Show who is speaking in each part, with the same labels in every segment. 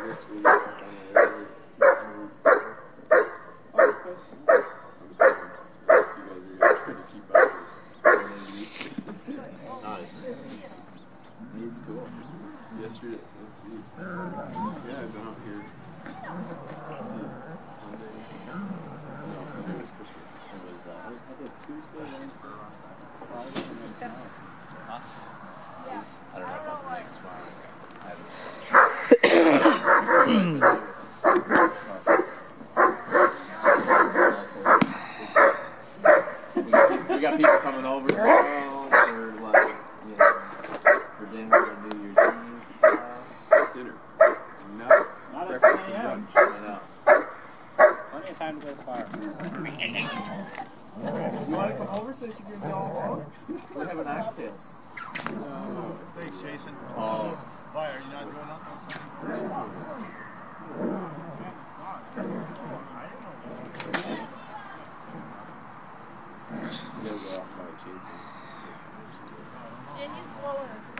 Speaker 1: this week on the early mood, so I'm just hoping you guys are gonna try to keep up this. Nice. It's cool. Yesterday, let's see. Yeah, I've been out here. Let's see. Sunday. No, Sunday was Christmas. It was I did Tuesday, Wednesday, Friday, and then tomorrow. Huh? I don't know if I'll make tomorrow. We got people coming over tomorrow for like, you know, for dinner on New Year's Eve. Dinner. No.
Speaker 2: Not
Speaker 1: Breakfast
Speaker 2: at 10
Speaker 1: and
Speaker 2: a.m.
Speaker 1: brunch. I know.
Speaker 2: Plenty of time to go far.
Speaker 3: You want to come over so you can be all alone?
Speaker 1: We have an oxtails.
Speaker 3: Thanks, Jason.
Speaker 1: Oh.
Speaker 3: Why, are you not doing nothing?
Speaker 1: You gotta go off my chains.
Speaker 4: Yeah, he's blowing us.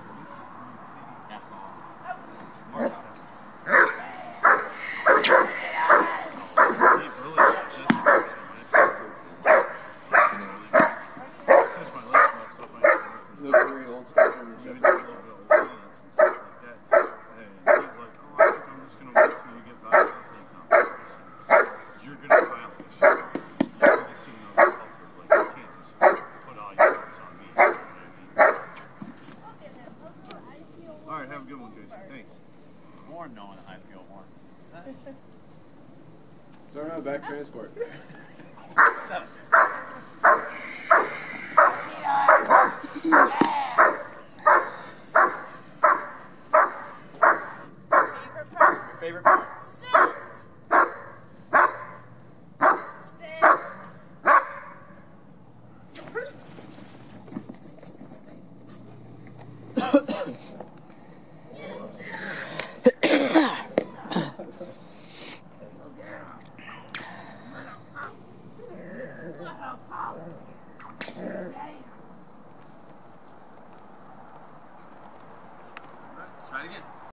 Speaker 1: Those very old spectrum.
Speaker 3: Alright, have a good one, Jason. Thanks.
Speaker 2: Warm knowing I feel warm.
Speaker 1: Start out back transport.
Speaker 2: 7. Favorite part?
Speaker 1: Let's try it again.